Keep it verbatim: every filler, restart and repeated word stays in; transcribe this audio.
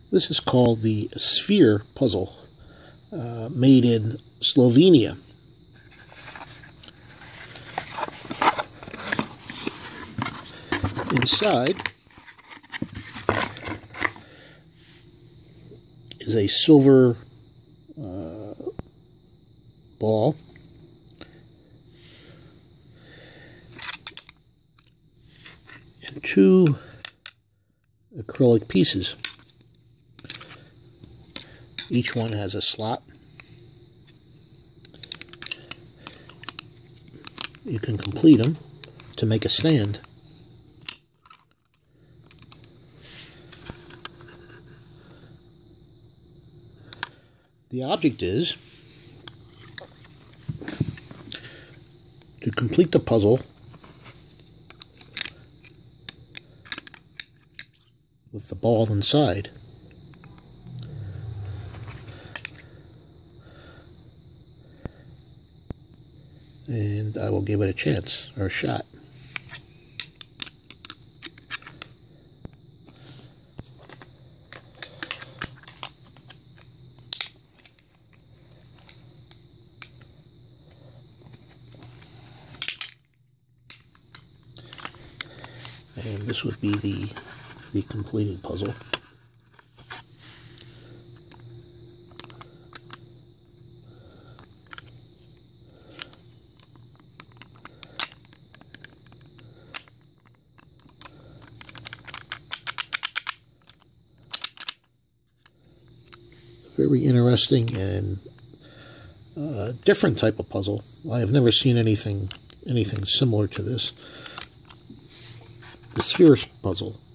This is called the Sphere puzzle, uh, made in Slovenia. Inside is a silver uh, ball and two acrylic pieces. Each one has a slot. You can complete them to make a stand. The object is to complete the puzzle with the ball inside. And I will give it a chance, or a shot. And this would be the, the completed puzzle. Very interesting and uh, different type of puzzle. I have never seen anything anything similar to this. The Sphere puzzle.